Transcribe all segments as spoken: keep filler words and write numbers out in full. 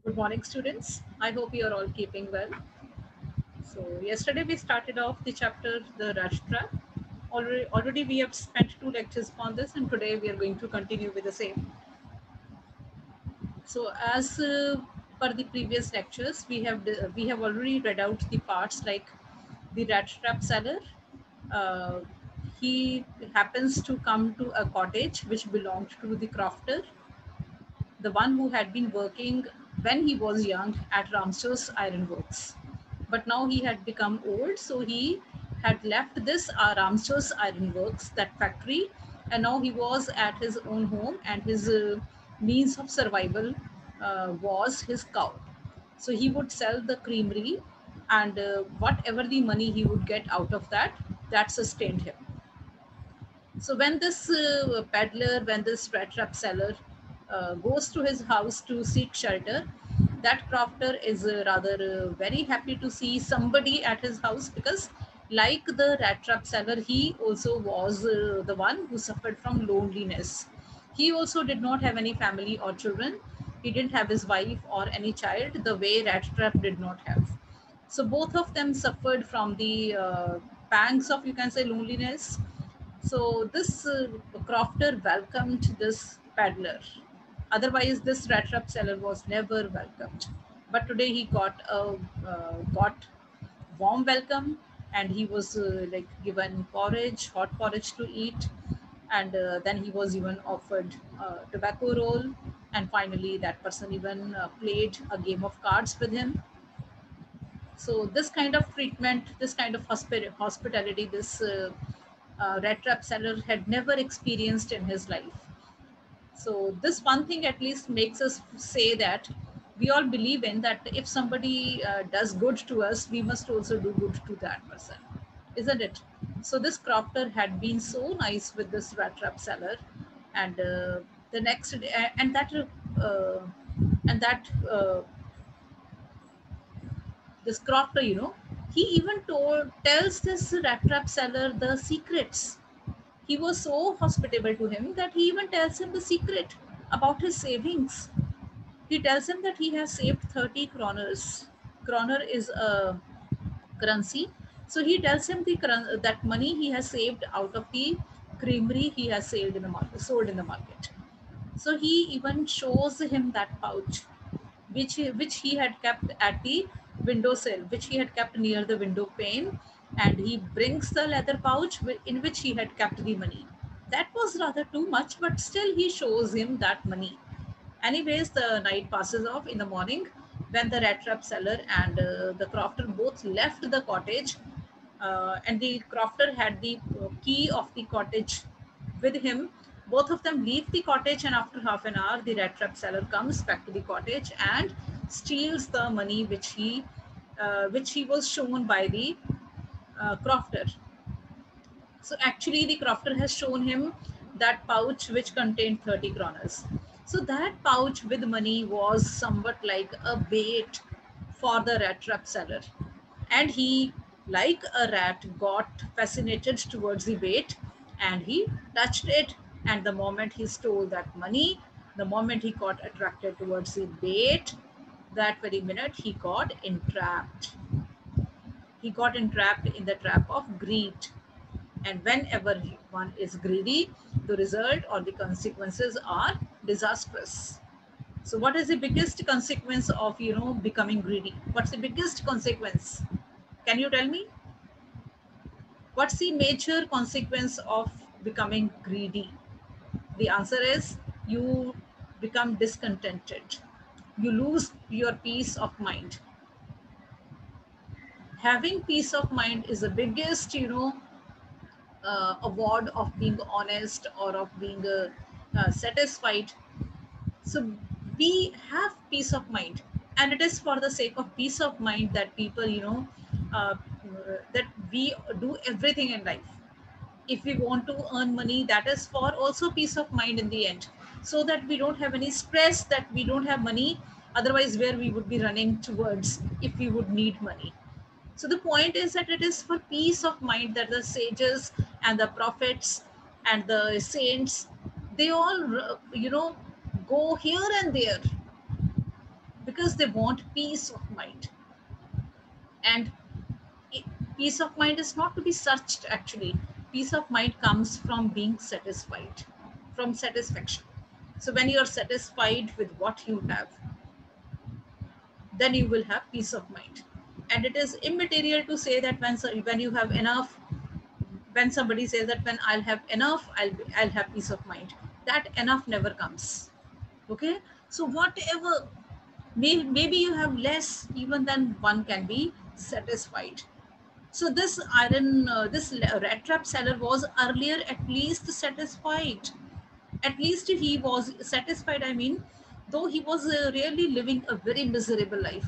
Morning, students. I hope you are all keeping well. So, yesterday we started off the chapter The Rush Trap. Already, already we have spent two lectures on this, and today we are going to continue with the same. So, as uh, per the previous lectures, we have we have already read out the parts like the rat trap seller. Uh, he happens to come to a cottage which belonged to the crofter, the one who had been working when he was young at Ramstos Ironworks. But now he had become old, so he had left this uh, Ramstos Ironworks, that factory, and now he was at his own home, and his uh, means of survival uh, was his cow. So he would sell the creamery, and uh, whatever the money he would get out of that, that sustained him. So when this uh, peddler, when this rat trap seller uh, goes to his house to seek shelter, that crofter is uh, rather uh, very happy to see somebody at his house because, like the rat trap seller, he also was uh, the one who suffered from loneliness. He also did not have any family or children. He didn't have his wife or any child the way rat trap did not have. So both of them suffered from the uh, pangs of, you can say, loneliness. So this uh, crofter welcomed this peddler. Otherwise, this rat trap seller was never welcomed. But today he got a uh, got warm welcome, and he was uh, like given porridge, hot porridge to eat, and uh, then he was even offered a tobacco roll, and finally that person even uh, played a game of cards with him. So this kind of treatment, this kind of hospi- hospitality, this uh, uh, rat trap seller had never experienced in his life. So this one thing at least makes us say that we all believe in that if somebody uh, does good to us, we must also do good to that person, isn't it? So this crofter had been so nice with this rat trap seller, and uh, the next day, and that uh, and that uh, this crofter, you know, he even told tells this rat trap seller the secrets. He was so hospitable to him that he even tells him the secret about his savings. He tells him that he has saved thirty kroners. Kroner is a currency. So he tells him the that money he has saved out of the creamery he has sold in the market, sold in the market. So he even shows him that pouch, which he, which he had kept at the windowsill, which he had kept near the window pane, and he brings the leather pouch wi- in which he had kept the money. That was rather too much, but still he shows him that money. Anyways, the night passes off. In the morning, when the rat trap seller and uh, the crofter both left the cottage, uh, and the crofter had the uh, key of the cottage with him. Both of them leave the cottage, and after half an hour, the rat trap seller comes back to the cottage and steals the money which he, uh, which he was shown by the uh, crofter. So actually, the crofter has shown him that pouch which contained thirty kroners. So that pouch with money was somewhat like a bait for the rat trap seller. And he, like a rat, got fascinated towards the bait, and he touched it. And the moment he stole that money, the moment he got attracted towards the bait, that very minute he got entrapped. He got entrapped in the trap of greed. And whenever one is greedy, the result or the consequences are disastrous. So what is the biggest consequence of, you know, becoming greedy? What's the biggest consequence? Can you tell me? What's the major consequence of becoming greedy? The answer is you become discontented. You lose your peace of mind. Having peace of mind is the biggest, you know, uh, award of being honest or of being uh, uh, satisfied. So we have peace of mind, and it is for the sake of peace of mind that people, you know, uh, that we do everything in life. If we want to earn money, that is for also peace of mind in the end, so that we don't have any stress that we don't have money. Otherwise, where we would be running towards if we would need money? So the point is that it is for peace of mind that the sages and the prophets and the saints, they all, you know, go here and there, because they want peace of mind. And i- peace of mind is not to be searched actually. Peace of mind comes from being satisfied, from satisfaction. So when you are satisfied with what you have, then you will have peace of mind. And it is immaterial to say that when so- when you have enough, when somebody says that when I'll have enough, i'll be, I'll have peace of mind, that enough never comes. Okay, so whatever, may, maybe you have less, even then one can be satisfied. So this iron, uh, this rat trap seller was earlier at least satisfied. At least he was satisfied. I mean, though he was uh, really living a very miserable life,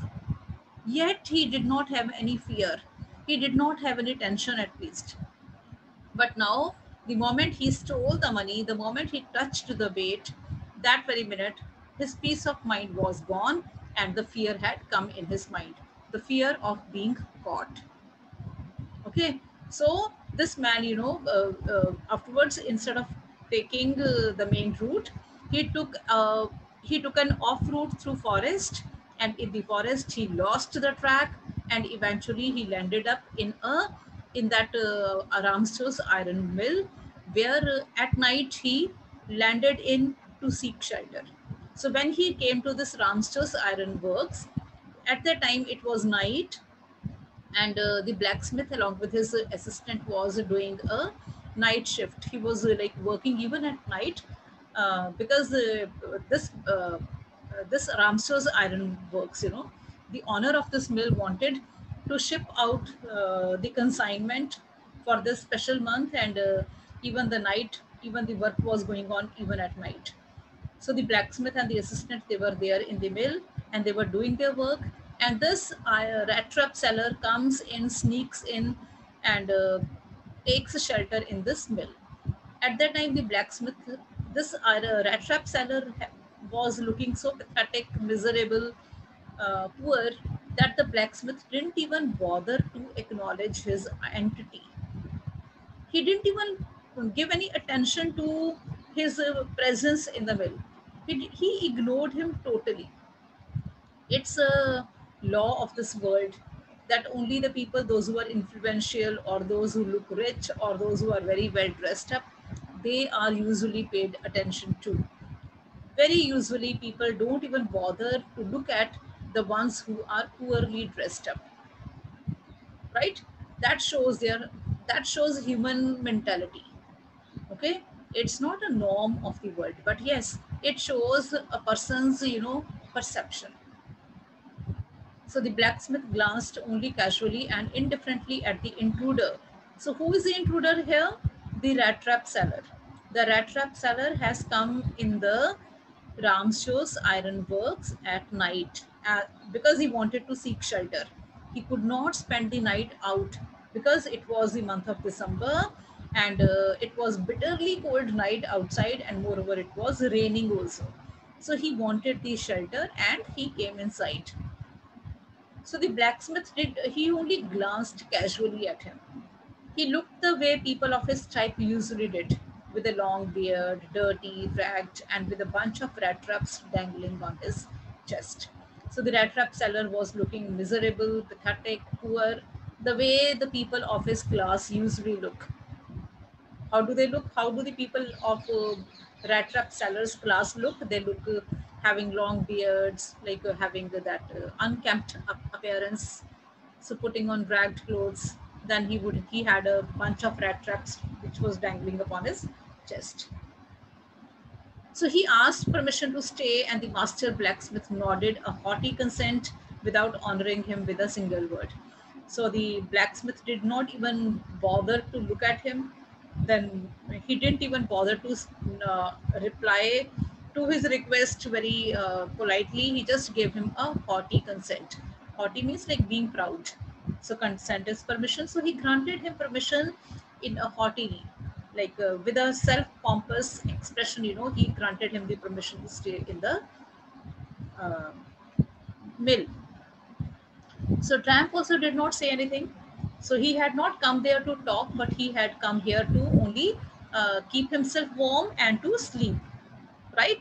yet he did not have any fear. He did not have any tension at least. But now, the moment he stole the money, the moment he touched the bait, that very minute, his peace of mind was gone and the fear had come in his mind. The fear of being caught. Okay, so this man, you know, uh, uh, afterwards, instead of taking uh, the main route, he took uh, he took an off route through forest, and in the forest he lost the track, and eventually he landed up in a in that uh, Ramstos iron mill, where uh, at night he landed in to seek shelter. So when he came to this Ramstos iron works, at the time it was night, and uh, the blacksmith along with his uh, assistant was doing a night shift. He was uh, like working even at night, uh, because uh, this uh, uh, this Ramstos iron works, you know, the owner of this mill wanted to ship out uh, the consignment for this special month, and uh, even the night, even the work was going on even at night. So the blacksmith and the assistant, they were there in the mill and they were doing their work. And this uh, rat trap seller comes in, sneaks in, and uh, takes shelter in this mill. At that time, the blacksmith, this uh, rat trap seller was looking so pathetic, miserable, uh, poor, that the blacksmith didn't even bother to acknowledge his entity. He didn't even give any attention to his uh, presence in the mill. He, he ignored him totally. It's a law of this world that only the people, those who are influential or those who look rich or those who are very well dressed up, they are usually paid attention to. Very usually, people don't even bother to look at the ones who are poorly dressed up, right? That shows their, that shows human mentality. Okay, it's not a norm of the world, but yes, it shows a person's, you know, perception. So the blacksmith glanced only casually and indifferently at the intruder. So who is the intruder here? The rat trap seller. The rat trap seller has come in the Ramshos iron works at night, uh, because he wanted to seek shelter. He could not spend the night out because it was the month of December, and uh, it was bitterly cold night outside, and moreover it was raining also. So he wanted the shelter and he came inside. So the blacksmith did, he only glanced casually at him. He looked the way people of his type usually did, with a long beard, dirty, ragged, and with a bunch of rat traps dangling on his chest. So the rat trap seller was looking miserable, pathetic, poor, the way the people of his class usually look. How do they look? How do the people of uh, rat trap sellers class look? They look uh, having long beards, like uh, having that uh, unkempt appearance, so putting on ragged clothes. Then he would he had a bunch of rat traps which was dangling upon his chest. So he asked permission to stay, and the master blacksmith nodded a haughty consent without honoring him with a single word. So the blacksmith did not even bother to look at him. Then he didn't even bother to uh, reply to his request very uh, politely. He just gave him a haughty consent. Haughty means like being proud. So consent is permission. So he granted him permission in a haughty, like uh, with a self pompous expression, you know, he granted him the permission to stay in the uh, mill. So Tramp also did not say anything. So he had not come there to talk, but he had come here to only uh, keep himself warm and to sleep, right?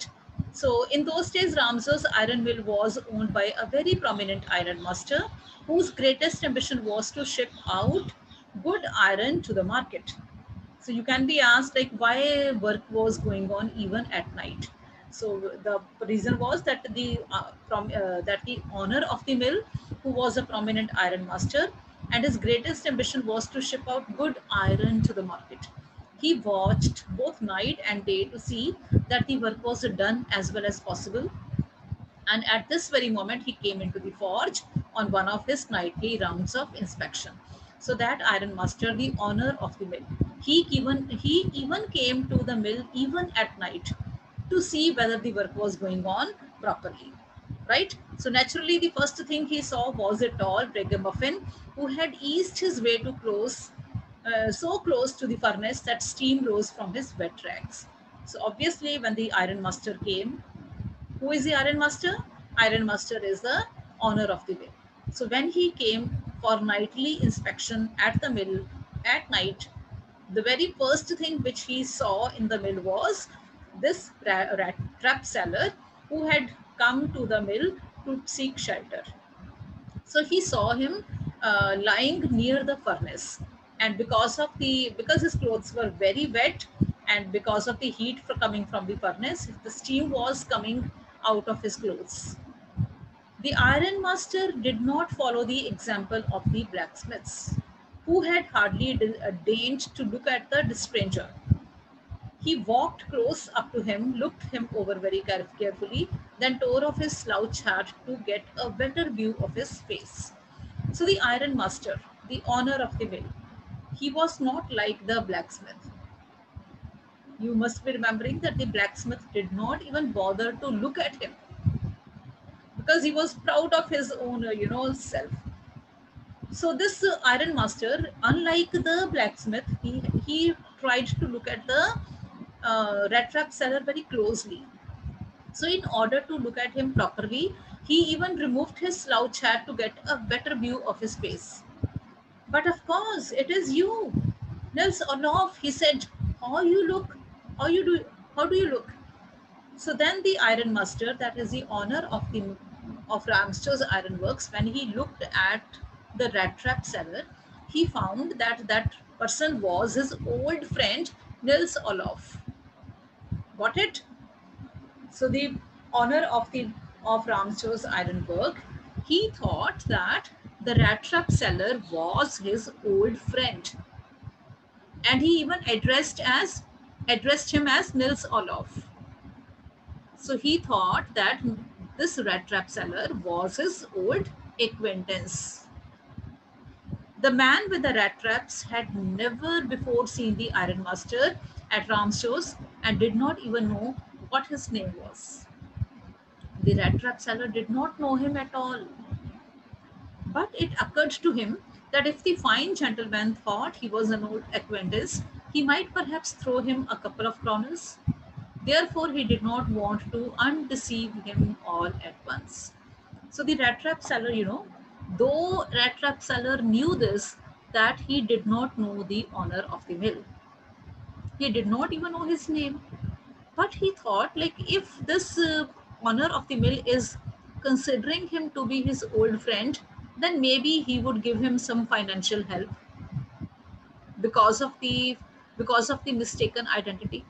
So in those days, Ramsar's iron mill was owned by a very prominent iron master whose greatest ambition was to ship out good iron to the market. So you can be asked like why work was going on even at night. So the reason was that the uh, from uh, that the owner of the mill, who was a prominent iron master, and his greatest ambition was to ship out good iron to the market. He watched both night and day to see that the work was done as well as possible, and at this very moment he came into the forge on one of his nightly rounds of inspection. So that iron master, the owner of the mill, he even he even came to the mill even at night to see whether the work was going on properly, right? So naturally the first thing he saw was a tall ragamuffin who had eased his way to close uh, so close to the furnace that steam rose from his wet rags. So obviously when the iron master came, who is the Iron Master? Iron Master is the owner of the mill. So when he came for nightly inspection at the mill at night, the very first thing which he saw in the mill was this rat, rat trap seller who had come to the mill to seek shelter. So he saw him uh, lying near the furnace, and because of the because his clothes were very wet, and because of the heat for coming from the furnace, the steam was coming out of his clothes. The iron master did not follow the example of the blacksmiths, who had hardly de- deigned to look at the stranger. He walked close up to him, looked him over very carefully, then tore off his slouch hat to get a better view of his face. So the iron master, the owner of the mill, he was not like the blacksmith. You must be remembering that the blacksmith did not even bother to look at him because he was proud of his own, uh, you know, self. So this uh, iron master, unlike the blacksmith, he he tried to look at the uh, rat trap seller very closely. So in order to look at him properly, he even removed his slouch hat to get a better view of his face. But of course, it is you, Nils Orloff, he said. How you look? How you do? How do you look? So then the iron master, that is the owner of the of Ramster's Ironworks, when he looked at the rat trap seller, he found that that person was his old friend Nils Olof. Got it? So the owner of the of Ramster's Ironwork, he thought that the rat trap seller was his old friend, and he even addressed as addressed him as Nils Olof. So he thought that this rat trap seller was his old acquaintance. The man with the rat traps had never before seen the Iron Master at Ramshows and did not even know what his name was. The rat trap seller did not know him at all. But it occurred to him that if the fine gentleman thought he was an old acquaintance, he might perhaps throw him a couple of kroners. Therefore, he did not want to undeceive him all at once. So the rat trap seller, you know, though rat trap seller knew this, that he did not know the owner of the mill. He did not even know his name. But he thought, like, if this uh, owner of the mill is considering him to be his old friend, then maybe he would give him some financial help because of the because of the mistaken identity.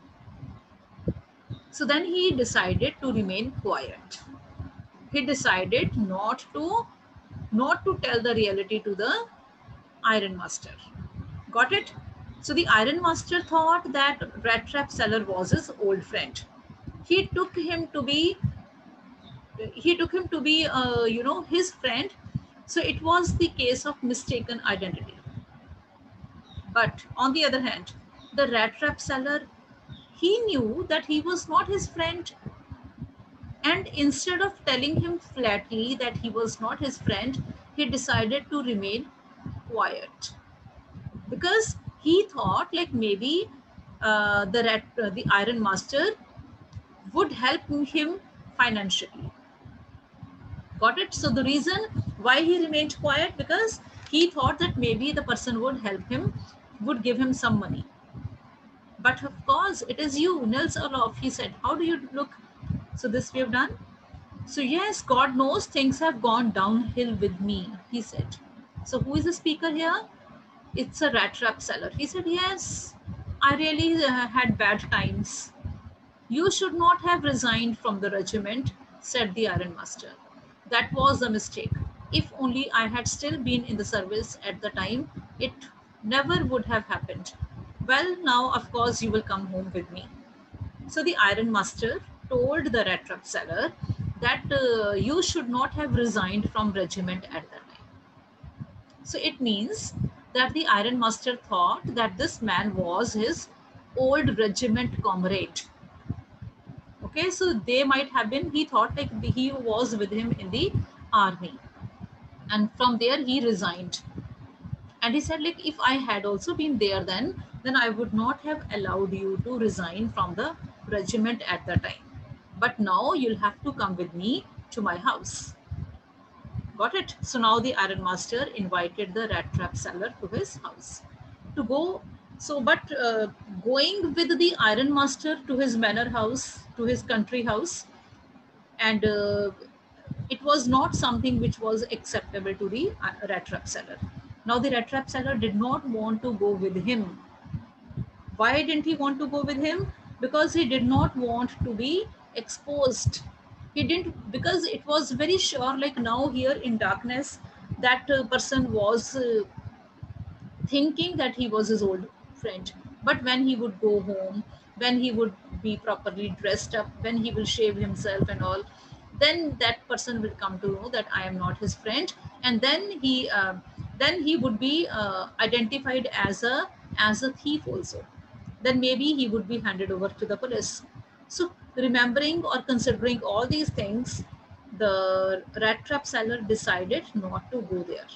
So then he decided to remain quiet. He decided not to not to tell the reality to the iron master. Got it? So the iron master thought that rat trap seller was his old friend. He took him to be he took him to be uh, you know his friend. So it was the case of mistaken identity. But on the other hand, the rat trap seller, he knew that he was not his friend. And instead of telling him flatly that he was not his friend, he decided to remain quiet because he thought like maybe uh, the rat, uh, the iron master would help him financially. Got it? So the reason why he remained quiet, because he thought that maybe the person would help him, would give him some money. But of course, it is you, Nils Olof, he said. How do you look? So this we have done. So yes, God knows things have gone downhill with me, he said. So who is the speaker here? It's a rat trap seller. He said, yes, I really uh, had bad times. You should not have resigned from the regiment, said the Iron Master. That was a mistake. If only I had still been in the service at the time, it never would have happened. Well, now, of course, you will come home with me. So the Iron Master told the rat trap seller that uh, you should not have resigned from regiment at that time. So it means that the Iron Master thought that this man was his old regiment comrade. Okay, so they might have been, he thought like he was with him in the army. And from there he resigned. And he said, like, if I had also been there then, then I would not have allowed you to resign from the regiment at the time. But now you'll have to come with me to my house. Got it? So now the Iron Master invited the rat trap seller to his house to go. So, but uh, going with the Iron Master to his manor house, to his country house, and uh, it was not something which was acceptable to the uh, rat trap seller. Now, the rat trap seller did not want to go with him. Why didn't he want to go with him? Because he did not want to be exposed. He didn't, because it was very sure, like now here in darkness, that uh, person was uh, thinking that he was his old friend. But when he would go home, when he would be properly dressed up, when he will shave himself and all, then that person will come to know that I am not his friend, and then he uh, then he would be uh, identified as a as a thief also. Then maybe he would be handed over to the police. So remembering or considering all these things, the rat trap seller decided not to go there.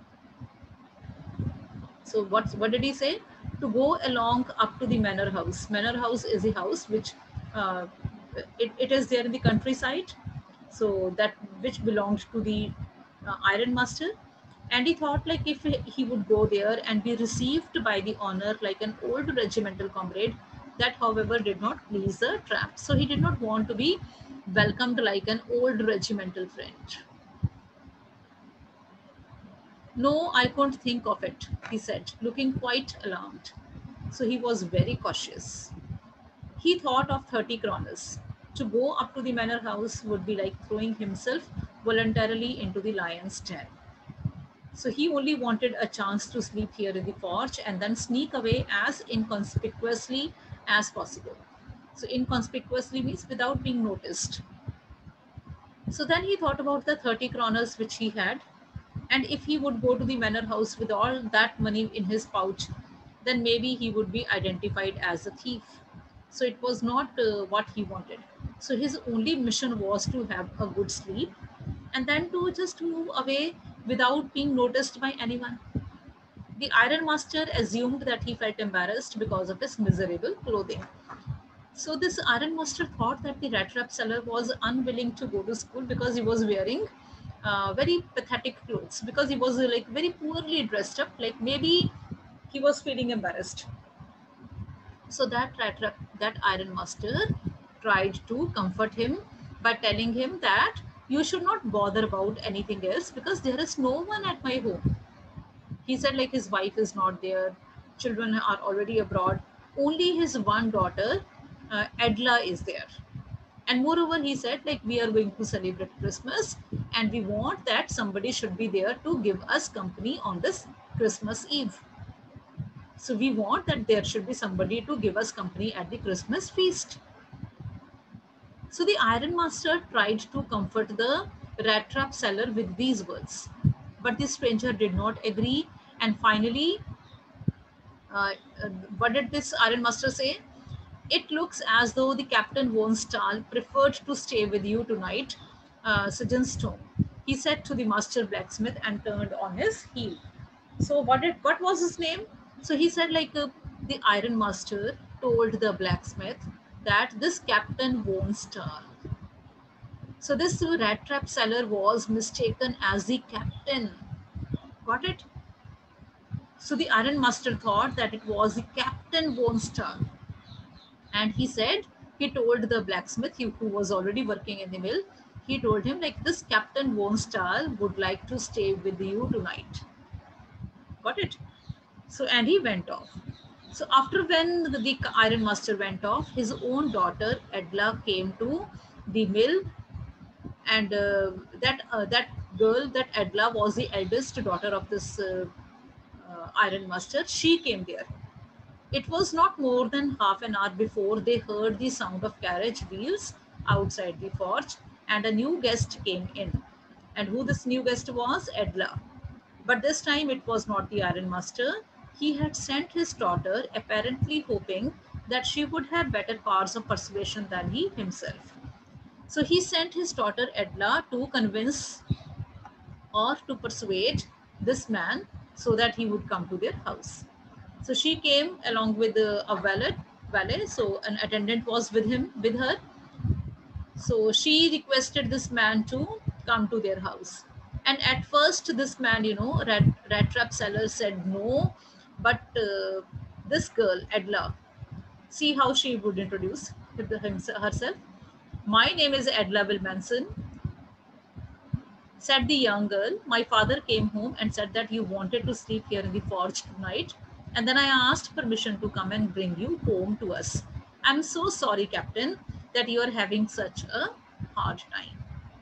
So what what did he say? To go along up to the manor house. Manor house is a house which uh, it, it is there in the countryside. So that which belonged to the uh, Iron Master. And he thought like if he, he would go there and be received by the honor like an old regimental comrade, that however did not please the trap. So he did not want to be welcomed like an old regimental friend. No, I couldn't think of it, he said, looking quite alarmed. So he was very cautious. He thought of thirty kronas. To go up to the manor house would be like throwing himself voluntarily into the lion's den. So he only wanted a chance to sleep here in the porch and then sneak away as inconspicuously as possible. So inconspicuously means without being noticed. So then he thought about the thirty kronas which he had. And if he would go to the manor house with all that money in his pouch, then maybe he would be identified as a thief. So it was not uh, what he wanted. So his only mission was to have a good sleep and then to just move away without being noticed by anyone. The Iron Master assumed that he felt embarrassed because of his miserable clothing. So this Iron Master thought that the rat trap seller was unwilling to go to school because he was wearing uh, very pathetic clothes, because he was uh, like very poorly dressed up, like maybe he was feeling embarrassed. So that rat trap, that Iron Master tried to comfort him by telling him that you should not bother about anything else because there is no one at my home. He said like his wife is not there, children are already abroad, only his one daughter, uh, Edla, is there. And moreover, he said like we are going to celebrate Christmas and we want that somebody should be there to give us company on this Christmas Eve. So we want that there should be somebody to give us company at the Christmas feast. So the Iron Master tried to comfort the rat trap seller with these words, but the stranger did not agree. And finally, uh, uh, what did this Iron Master say? It looks as though the Captain von Stahl preferred to stay with you tonight, uh, Sergeant Stone, he said to the master blacksmith and turned on his heel. So what did what was his name? So he said like uh, the Iron Master told the blacksmith that this Captain von Stahl. So this rat trap seller was mistaken as the captain. Got it? So the Iron Master thought that it was the Captain von Stahl. And he said he told the blacksmith who who was already working in the mill, he told him like, this Captain Wonstal would like to stay with you tonight. Got it? So, and he went off. So after when the, the iron master went off, his own daughter Edla came to the mill, and uh, that uh, that girl, that Edla, was the eldest daughter of this uh, uh, iron master. She came there. It was not more than half an hour before they heard the sound of carriage wheels outside the forge, and a new guest came in. And who this new guest was? Edla. But this time it was not the Iron Master. He had sent his daughter, apparently hoping that she would have better powers of persuasion than he himself. So he sent his daughter Edla to convince or to persuade this man so that he would come to their house. So she came along with uh, a valet, valet. So an attendant was with him, with her. So she requested this man to come to their house. And at first, this man, you know, rat, rat trap seller said no. But uh, this girl, Edla, see how she would introduce herself. My name is Edla Wilmanson, said the young girl. My father came home and said that you wanted to sleep here in the forge tonight. And then I asked permission to come and bring you home to us. I'm so sorry, Captain, that you are having such a hard time.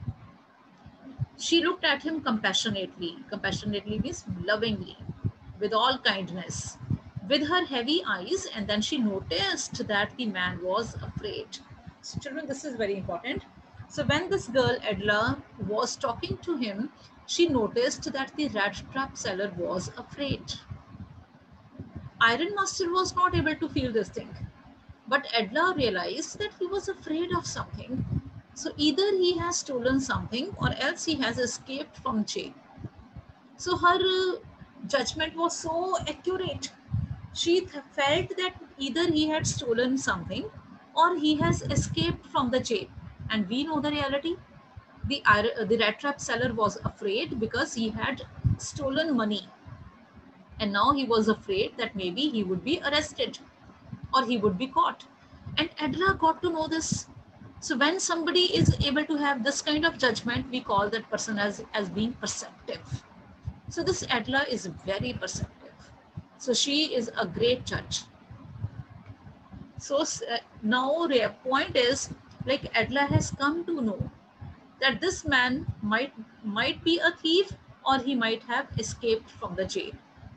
She looked at him compassionately. Compassionately means lovingly, with all kindness, with her heavy eyes, and then she noticed that the man was afraid. So, children, this is very important. So, when this girl, Edla, was talking to him, she noticed that the rat trap seller was afraid. Iron Master was not able to feel this thing. But Edla realized that he was afraid of something. So either he has stolen something or else he has escaped from jail. So her uh, judgment was so accurate. She th- felt that either he had stolen something or he has escaped from the jail. And we know the reality. The, uh, the rat trap seller was afraid because he had stolen money. And now he was afraid that maybe he would be arrested or he would be caught. And Edla got to know this. So when somebody is able to have this kind of judgment, we call that person as, as being perceptive. So this Edla is very perceptive. So she is a great judge. So uh, now the point is, like, Edla has come to know that this man might might be a thief or he might have escaped from the jail.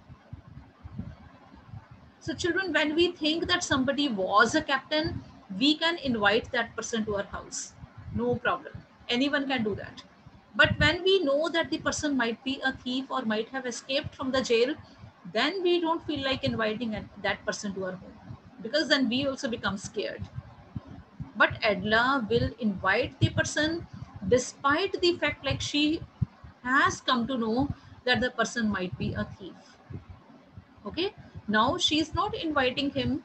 So children, when we think that somebody was a captain, we can invite that person to our house. No problem. Anyone can do that. But when we know that the person might be a thief or might have escaped from the jail, then we don't feel like inviting that person to our home, because then we also become scared. But Edla will invite the person despite the fact like she has come to know that the person might be a thief. Okay, now she's not inviting him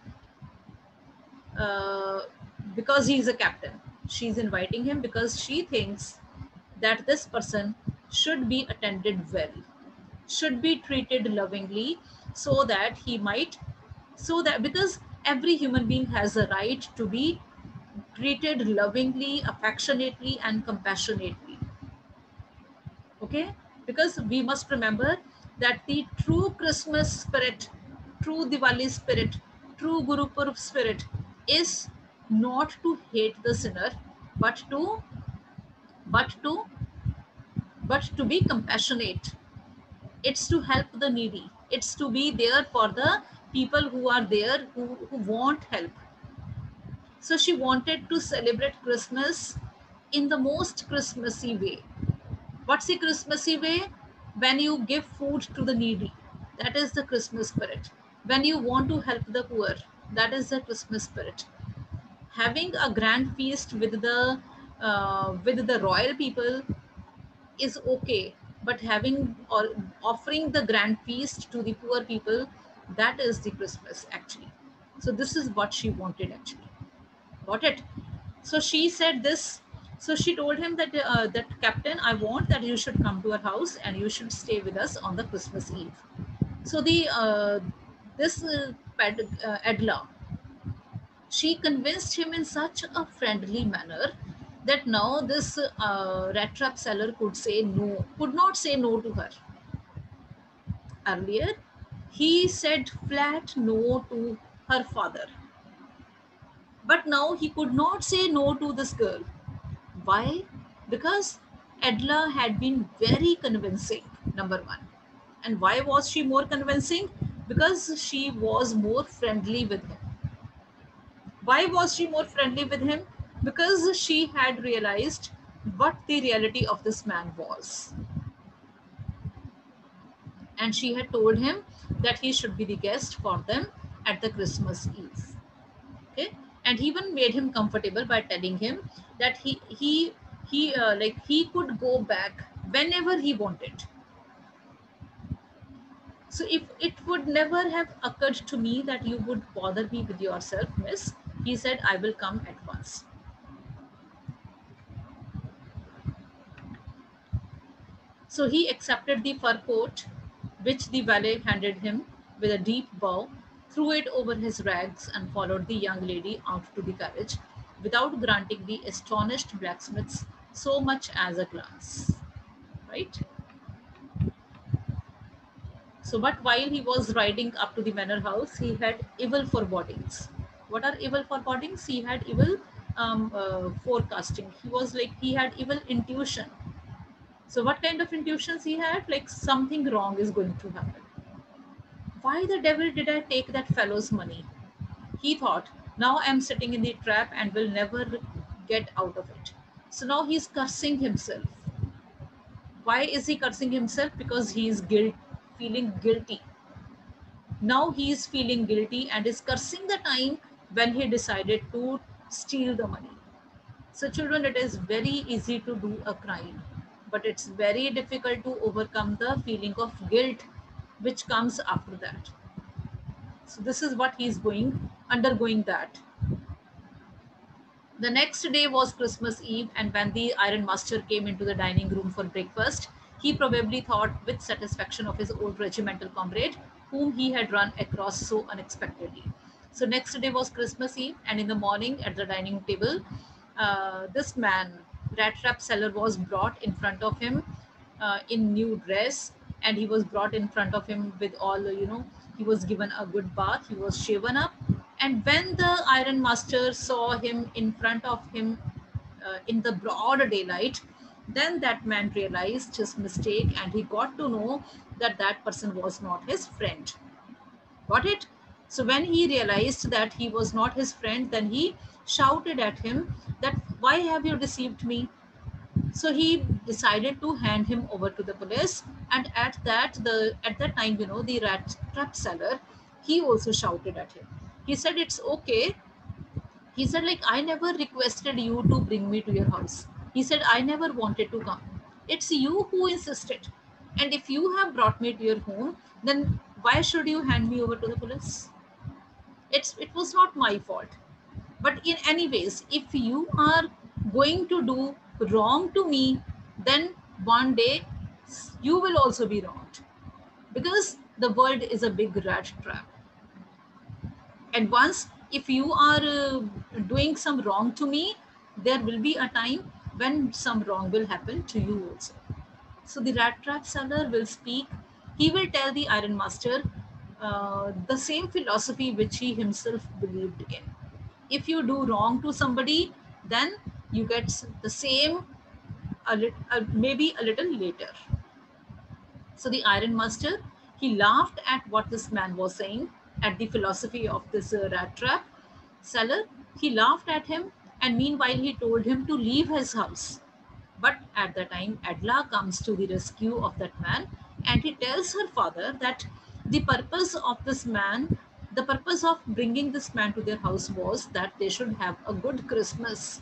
uh, because he's a captain. She's inviting him because she thinks that this person should be attended well, should be treated lovingly, so that he might, so that because every human being has a right to be treated lovingly, affectionately, and compassionately. Okay, because we must remember that the true Christmas spirit, true Diwali spirit, true Guru Purab spirit is not to hate the sinner, but to but to but to be compassionate. It's to help the needy. It's to be there for the people who are there, who, who want help. So she wanted to celebrate Christmas in the most Christmassy way. What's the Christmassy way? When you give food to the needy. That is the Christmas spirit. When you want to help the poor. That is the Christmas spirit. Having a grand feast with the uh, with the royal people is okay, but having or offering the grand feast to the poor people, that is the Christmas actually. So this is what she wanted actually. Got it? So she said this. So she told him that uh, that Captain, I want that you should come to our house and you should stay with us on the Christmas Eve. So the uh, this uh, Pad, uh, Edla, She convinced him in such a friendly manner that now this uh, rat trap seller could say no, could not say no to her. Earlier, he said flat no to her father, but now he could not say no to this girl. Why? Because Edla had been very convincing, number one. And why was she more convincing? Because she was more friendly with him. Why was she more friendly with him? Because she had realized what the reality of this man was. And she had told him that he should be the guest for them at the Christmas Eve. Okay, and he even made him comfortable by telling him that he he he uh, like he could go back whenever he wanted. So if it would never have occurred to me that you would bother me with yourself, miss, he said, I will come at once. So he accepted the fur coat, which the valet handed him with a deep bow, threw it over his rags, and followed the young lady out to the carriage without granting the astonished blacksmiths so much as a glance. Right? So, but while he was riding up to the manor house, he had evil forebodings. What are evil forebodings? He had evil um, uh, forecasting. He was like, he had evil intuition. So, what kind of intuitions he had? Like, something wrong is going to happen. Why the devil did I take that fellow's money? He thought, now I'm sitting in the trap and will never get out of it. So now he's cursing himself. Why is he cursing himself? Because he is guilt, feeling guilty. Now he is feeling guilty and is cursing the time when he decided to steal the money. So, children, it is very easy to do a crime, but it's very difficult to overcome the feeling of guilt which comes after that. So, this is what he is going undergoing that. The next day was Christmas Eve, and when the Iron Master came into the dining room for breakfast, he probably thought with satisfaction of his old regimental comrade, whom he had run across so unexpectedly. So, next day was Christmas Eve, and in the morning at the dining table, uh, this man, Rat Trap Seller, was brought in front of him uh, in new dress, and he was brought in front of him with all, you know, he was given a good bath, he was shaven up, and when the Iron Master saw him in front of him uh, in the broad daylight, then that man realized his mistake and he got to know that that person was not his friend. Got it? So when he realized that he was not his friend, then he shouted at him that, why have you deceived me? So he decided to hand him over to the police, and at that the at that time, you know, the rat trap seller, he also shouted at him. He said, it's okay. He said, like, I never requested you to bring me to your house. He said, I never wanted to come. It's you who insisted, and if you have brought me to your home, then why should you hand me over to the police? It's it was not my fault. But in any ways, if you are going to do wrong to me, then one day you will also be wronged, because the world is a big rat trap. And once, if you are uh, doing some wrong to me, there will be a time when some wrong will happen to you also. So the rat trap seller will speak. He will tell the Iron Master uh, the same philosophy which he himself believed in. If you do wrong to somebody, then you get the same, a lit- uh, maybe a little later. So the Iron Master, he laughed at what this man was saying, at the philosophy of this uh, rat trap seller. He laughed at him, and meanwhile he told him to leave his house. But at the time, Adla comes to the rescue of that man, and he tells her father that the purpose of this man, the purpose of bringing this man to their house was that they should have a good Christmas.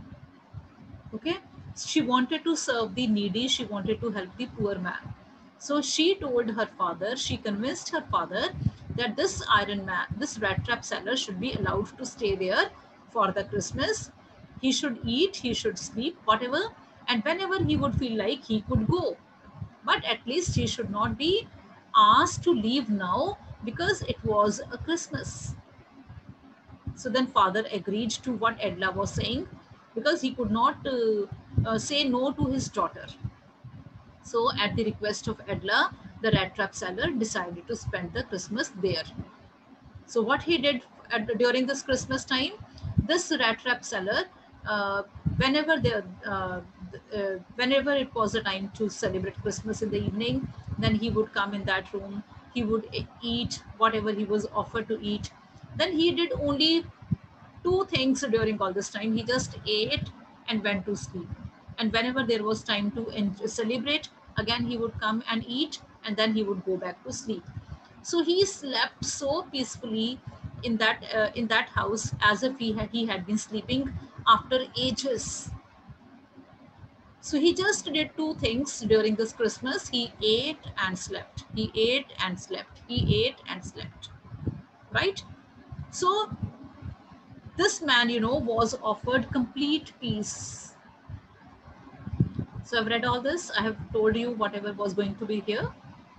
Okay, she wanted to serve the needy, she wanted to help the poor man. So she told her father, she convinced her father that this iron man, this rat trap seller, should be allowed to stay there for the Christmas. He should eat, he should sleep, whatever, and whenever he would feel like, he could go, but at least he should not be asked to leave now, because it was a Christmas. So then father agreed to what Edla was saying, because he could not uh, uh, say no to his daughter. So at the request of Edla, the rat trap seller decided to spend the Christmas there. So what he did at, during this Christmas time, this rat trap seller, uh, whenever they, uh, uh, whenever it was a time to celebrate Christmas in the evening, then he would come in that room. He would eat whatever he was offered to eat. Then he did only two things during all this time. He just ate and went to sleep. And whenever there was time to en- celebrate, again he would come and eat, and then he would go back to sleep. So he slept so peacefully in that uh, in that house, as if he had, he had been sleeping after ages. So he just did two things during this Christmas. He ate and slept. He ate and slept. He ate and slept. Right? So this man, you know, was offered complete peace. So I've read all this. I have told you whatever was going to be here.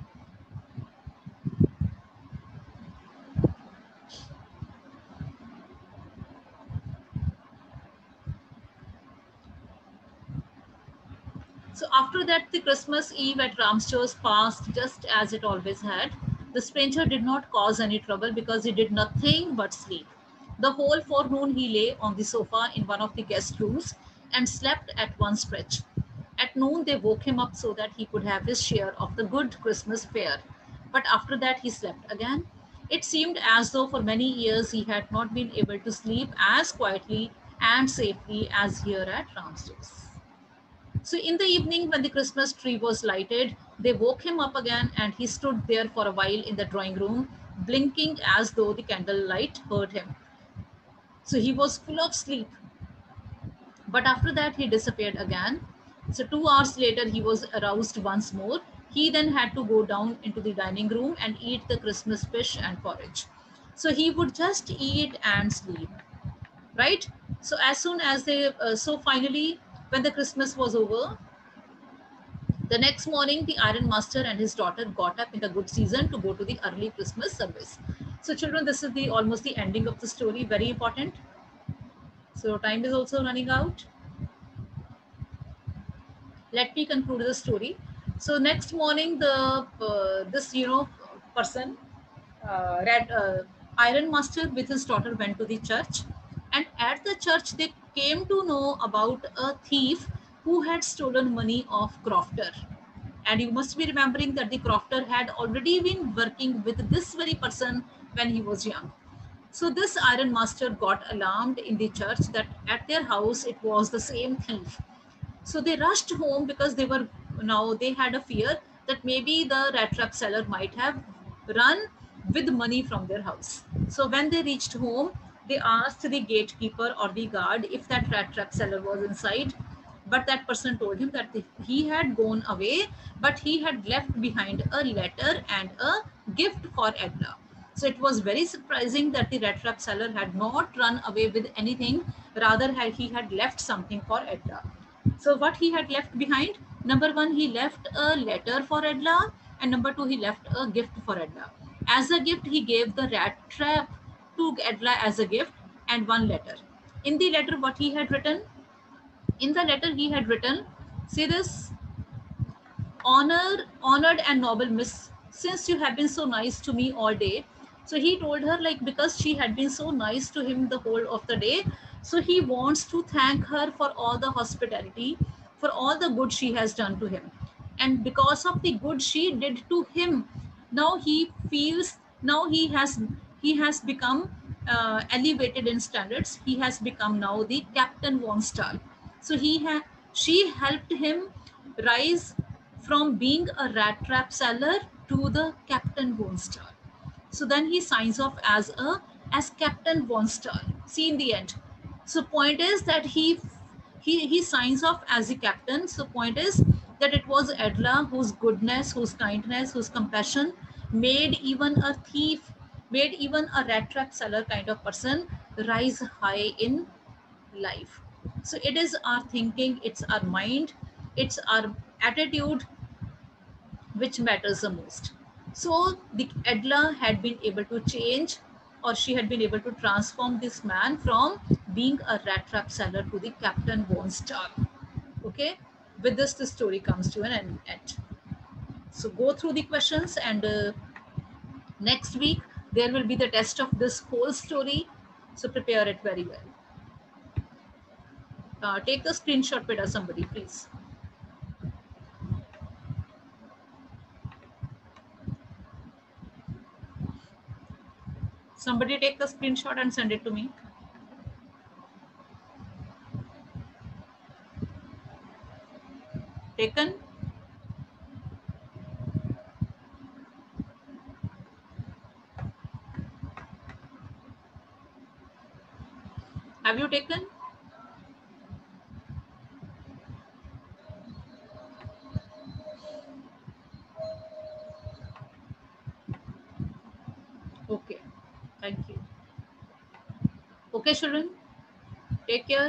So after that, the Christmas Eve at Ramstor's passed just as it always had. The stranger did not cause any trouble because he did nothing but sleep. The whole forenoon he lay on the sofa in one of the guest rooms and slept at one stretch. At noon they woke him up so that he could have his share of the good Christmas fare. But after that he slept again. It seemed as though for many years he had not been able to sleep as quietly and safely as here at Ramstor's. So in the evening, when the Christmas tree was lighted, they woke him up again, and he stood there for a while in the drawing room, blinking as though the candlelight hurt him. So he was full of sleep. But after that, he disappeared again. So two hours later, he was aroused once more. He then had to go down into the dining room and eat the Christmas fish and porridge. So he would just eat and sleep, right? So as soon as they, uh, so finally, when the Christmas was over, the next morning, the Iron Master and his daughter got up in the good season to go to the early Christmas service. So, children, this is the almost the ending of the story. Very important. So, time is also running out. Let me conclude the story. So, next morning, the uh, this you know person, uh, red uh, Iron Master with his daughter went to the church, and at the church they came to know about a thief who had stolen money of Crofter. And you must be remembering that the Crofter had already been working with this very person when he was young. So this Iron Master got alarmed in the church that at their house it was the same thief. So they rushed home because they were now they had a fear that maybe the rat trap seller might have run with money from their house. So when they reached home, they asked the gatekeeper or the guard if that rat trap seller was inside. But that person told him that he had gone away, but he had left behind a letter and a gift for Edna. So it was very surprising that the rat trap seller had not run away with anything, rather had he had left something for Edna. So what he had left behind? Number one, he left a letter for Edla, and number two, he left a gift for Edla. As a gift, he gave the rat trap to Edla as a gift and one letter. In the letter, what he had written? In the letter, he had written, "See this, honor, honored and noble Miss, since you have been so nice to me all day." So he told her, like, because she had been so nice to him the whole of the day, so he wants to thank her for all the hospitality, for all the good she has done to him. And because of the good she did to him, now he feels, now he has he has become uh, elevated in standards. He has become now the Captain Von Stahl. So he ha- she helped him rise from being a rat trap seller to the Captain Von Stahl. So then he signs off as a as Captain Von Stahl. See in the end. So point is that he he he signs off as the captain. So point is that it was Edla whose goodness, whose kindness, whose compassion made even a thief, made even a rat trap seller kind of person rise high in life. So it is our thinking, it's our mind, it's our attitude which matters the most. So the Edla had been able to change or she had been able to transform this man from being a rat trap seller to the Captain Von Star. Okay, with this, the story comes to an end. So go through the questions, and uh, next week there will be the test of this whole story. So prepare it very well. Uh, take the screenshot, Peta, somebody, please. Somebody take the screenshot and send it to me. Taken? Have you taken? Okay. Thank you. Okay, children. Take care.